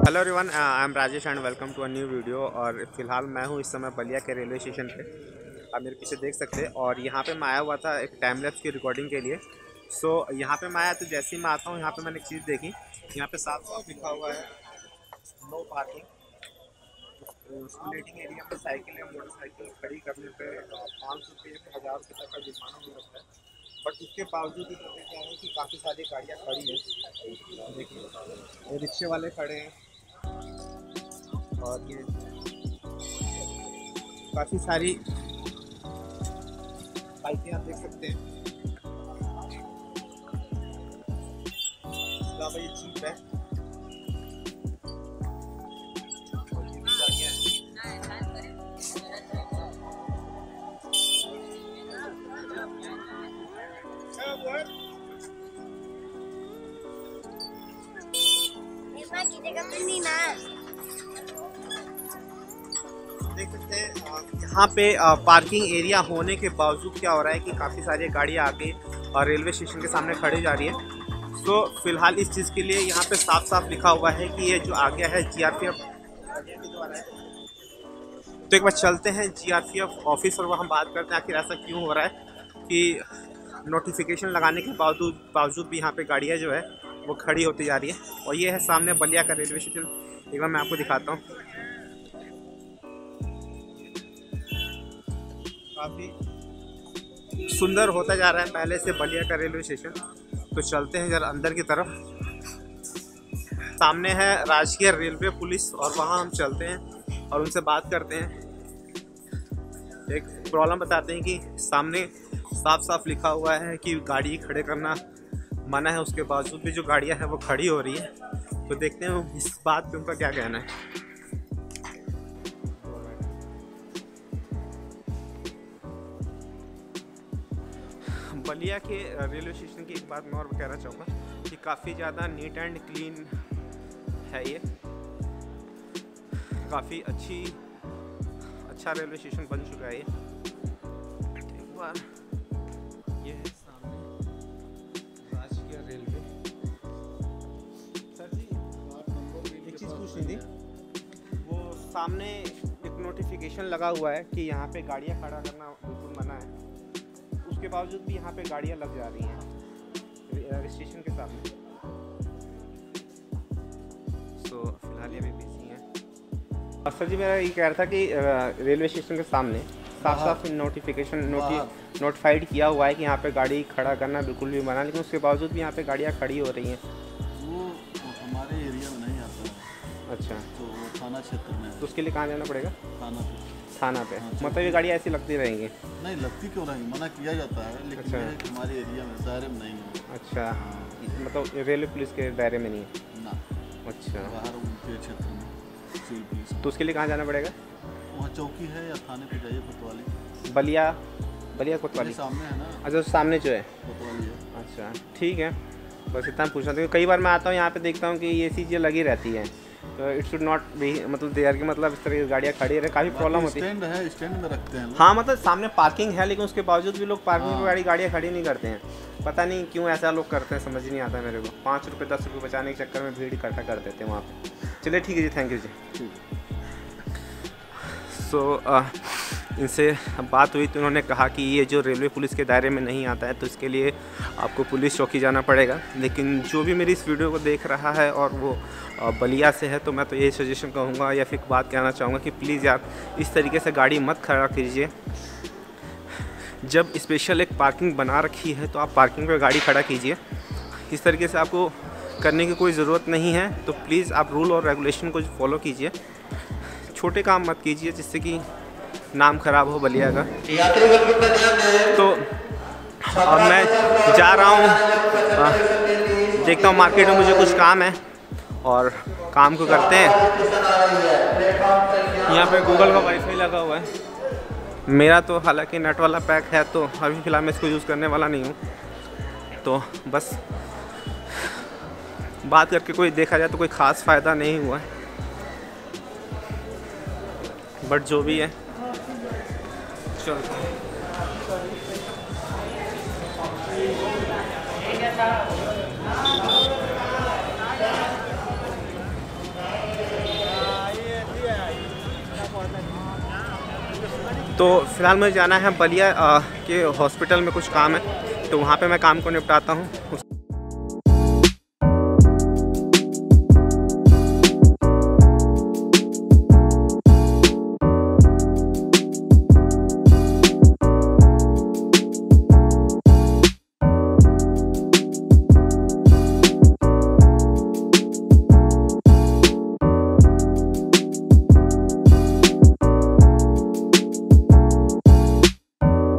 Hello everyone, I am Rajesh and welcome to a new video. और फिलहाल मैं हूँ इस समय बलिया के रेलवे स्टेशन पे। आप मेरे पीछे देख सकते हैं। और यहाँ पे मैं आया हुआ था एक टाइम लैप्स की रिकॉर्डिंग के लिए। यहाँ पे मैं आया तो जैसे ही मैं आता हूँ यहाँ पे मैंने एक चीज़ देखी। यहाँ पे साफ साफ लिखा हुआ है नो पार्किंग। वेटिंग एरिया में साइकिल या मोटरसाइकिल खड़ी करने पे 500 रुपये 1000 रुपये तक का जुर्माना हो सकता है। बट उसके बावजूद भी कहते क्या है कि काफ़ी सारी गाड़ियाँ खड़ी हैं। देखिए रिक्शे वाले खड़े हैं और ये काफ़ी सारी बाइकें आप देख सकते हैं। इसके अलावा ये जीप है और ये भी गाड़ियाँ हैं। देख सकते हैं यहाँ पे पार्किंग एरिया होने के बावजूद क्या हो रहा है कि काफ़ी सारी गाड़ियाँ आके और रेलवे स्टेशन के सामने खड़ी जा रही है। तो फिलहाल इस चीज़ के लिए यहाँ पे साफ साफ लिखा हुआ है कि ये जो आ गया है जीआरपीएफ के द्वारा है। तो एक बार चलते हैं जीआरपीएफ ऑफिस और वहाँ बात करते हैं आखिर ऐसा क्यों हो रहा है कि नोटिफिकेशन लगाने के बावजूद भी यहाँ पे गाड़ियाँ जो है वो खड़ी होती जा रही है। और ये है सामने बलिया का रेलवे स्टेशन। एक बार मैं आपको दिखाता हूँ। काफ़ी सुंदर होता जा रहा है पहले से बलिया का रेलवे स्टेशन। तो चलते हैं जरा अंदर की तरफ। सामने है राजकीय रेलवे पुलिस और वहाँ हम चलते हैं और उनसे बात करते हैं। एक प्रॉब्लम बताते हैं कि सामने साफ साफ लिखा हुआ है कि गाड़ी खड़े करना मना है, उसके बावजूद भी जो गाड़ियाँ हैं वो खड़ी हो रही है। तो देखते हैं इस बात पे उनका क्या कहना है। बलिया के रेलवे स्टेशन की एक बात मैं और कहना चाहूँगा कि काफ़ी ज़्यादा नीट एंड क्लीन है। ये काफ़ी अच्छा रेलवे स्टेशन बन चुका है। एक बार ये है सामने राजकीय रेलवे। सर जी एक चीज़ पूछनी थी, वो सामने एक नोटिफिकेशन लगा हुआ है कि यहाँ पे गाड़ियाँ खड़ा करना बिल्कुल मना है, उसके बावजूद भी यहाँ पे गाड़ियाँ लग जा रही हैं स्टेशन के सामने। तो फिलहाल ये अभी बिजी हैं। सर जी मेरा ये कह रहा था कि रेलवे स्टेशन के सामने साफ साफ नोटिफिकेशन नोटिफाइड किया हुआ है कि यहाँ पे गाड़ी खड़ा करना बिल्कुल भी मना, लेकिन उसके बावजूद भी यहाँ पे गाड़ियाँ खड़ी हो रही हैं। वो हमारे एरिया में नहीं आता है। अच्छा, तो वो थाना क्षेत्र में है। तो उसके लिए कहाँ जाना पड़ेगा? थाना पे। हाँ, मतलब ये गाड़ियाँ ऐसी लगती रहेंगी? नहीं लगती क्यों रहेंगी, मना किया जाता है, लेकिन अच्छा। ये है कि हमारे एरिया में दायरे में नहीं है। अच्छा, मतलब रेलवे पुलिस के दायरे में नहीं है ना। अच्छा, बाहर उनके क्षेत्र में सिविल पुलिस। तो उसके लिए कहाँ जाना पड़ेगा? वहाँ चौकी है या थाने पे जाइए, कोतवाली। बलिया कोतवाली सामने है ना। अच्छा, तो सामने जो है कोतवाली है। अच्छा ठीक है, बस इतना पूछना था। कई बार मैं आता हूँ यहाँ पे देखता हूँ कि ये चीज़ें लगी रहती हैं, तो इट शुड नॉट बी, मतलब देयर की मतलब इस तरह की गाड़ियाँ खड़ी रहे, काफ़ी प्रॉब्लम होती है। स्टैंड है, स्टैंड में रखते हैं। हाँ मतलब सामने पार्किंग है, लेकिन उसके बावजूद भी लोग पार्किंग में गाड़ियाँ खड़ी नहीं करते हैं। पता नहीं क्यों ऐसा लोग करते हैं, समझ नहीं आता मेरे को। 5 रुपये 10 रुपये बचाने के चक्कर में भीड़ इकट्ठा कर देते हैं वहाँ पे। चलिए ठीक है जी, थैंक यू जी। सो इनसे बात हुई तो उन्होंने कहा कि ये जो रेलवे पुलिस के दायरे में नहीं आता है तो इसके लिए आपको पुलिस चौकी जाना पड़ेगा। लेकिन जो भी मेरी इस वीडियो को देख रहा है और वो बलिया से है, तो मैं तो ये सजेशन कहूँगा या फिर बात कहना चाहूँगा कि प्लीज़ यार इस तरीके से गाड़ी मत खड़ा कीजिए। जब स्पेशल एक पार्किंग बना रखी है तो आप पार्किंग पर गाड़ी खड़ा कीजिए। इस तरीके से आपको करने की कोई ज़रूरत नहीं है। तो प्लीज़ आप रूल और रेगुलेशन को फॉलो कीजिए, छोटे काम मत कीजिए जिससे कि नाम खराब हो बलिया का। तो अब मैं जा रहा हूँ, देखता हूँ मार्केट में मुझे कुछ काम है और काम को करते हैं। यहाँ पे गूगल का वाईफाई लगा हुआ है, मेरा तो हालांकि नेट वाला पैक है, तो अभी फ़िलहाल मैं इसको यूज़ करने वाला नहीं हूँ। तो बस बात करके कोई देखा जाए तो कोई ख़ास फ़ायदा नहीं हुआ है, बट जो भी है चलते हैं। तो फ़िलहाल मुझे जाना है बलिया के हॉस्पिटल में, कुछ काम है, तो वहाँ पे मैं काम को निपटाता हूँ।